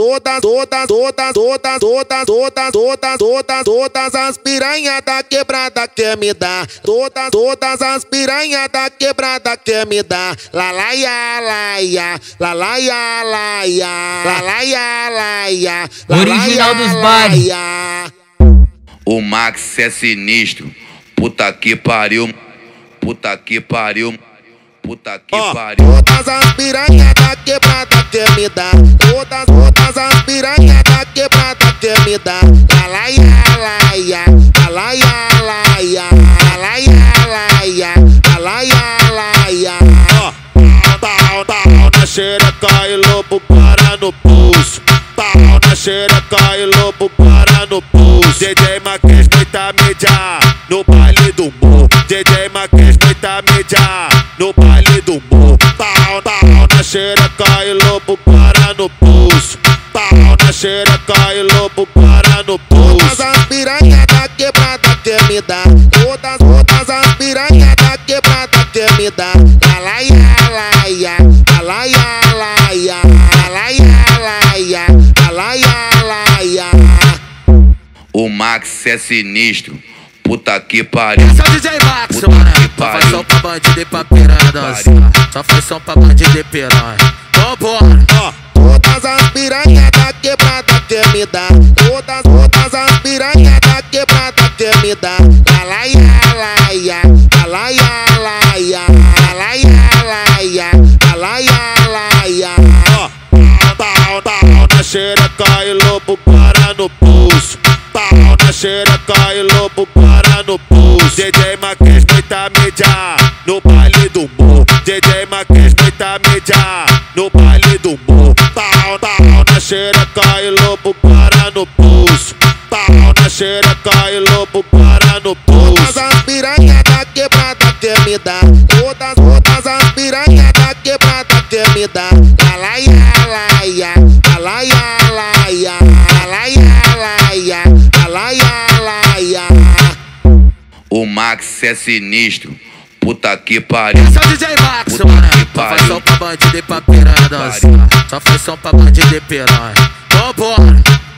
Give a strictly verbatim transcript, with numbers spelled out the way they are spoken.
Todas, todas, todas, todas, todas, todas, todas, todas, todas as piranha da quebrada quer me dar. Todas, todas as piranha da quebrada quer me dar. La la ya la ya, la la ya la ya, la la ya la ya. Original dos bares. O Max é sinistro, puta que pariu, puta que pariu. Puta que oh, pariu. Todas as piranha da quebrada quer me dar. Todas, todas as piranha da quebrada quer me dar. La la ya la ya, la la ya la ya, la la ya la ya, la la ya la ya. Pau, pau na xereca e lobo para no pulso. Pau na xereca e lobo para no pulso. D J Maquês muita mídia no baile do morro. D J Maquês muita mídia no baile do morro. Pau, pau na xereca e lobo para no pulso. Pau na xereca e lobo para no pulso. Todas as piranha da quebrada quer me dar. Todas, todas as piranha da quebrada quer me dar. La la ya la ya, la la ya la ya, la la ya la ya, la la ya la ya. O Max é sinistro, puta que pariu. Esse é o D J Max, mano. Só faz som pra bandido e pra piranha dançar. Só faz som pra bandido e piranha. Vambora. Oh, todas as piranha da quebrada quer me dar. Todas, todas as piranha da quebrada quer me dar. La la ya la ya, la la ya la ya, la la ya la ya, la la ya la ya. Oh, pau, pau na xereca e lobo para no pulso. Pau na xereca e lobo para no pulso. D J Maquês muita mídia no baile do morro. D J Maquês muita mídia no baile do morro. Pau, pau na xereca e lobo para no pulso. Pau na xereca e lobo para no pulso. Todas as piranha da quebrada quer me dar. Todas, todas as piranha da quebrada quer me dar. La la ya la ya, la la ya la ya, la la ya la ya, la la ya la ya. O Max é sinistro, puta que pariu. Esse é o D J Max, mano. Só faz som pra bandido e pra piranha dançar. Só faz som pra bandido e piranha. Vambora.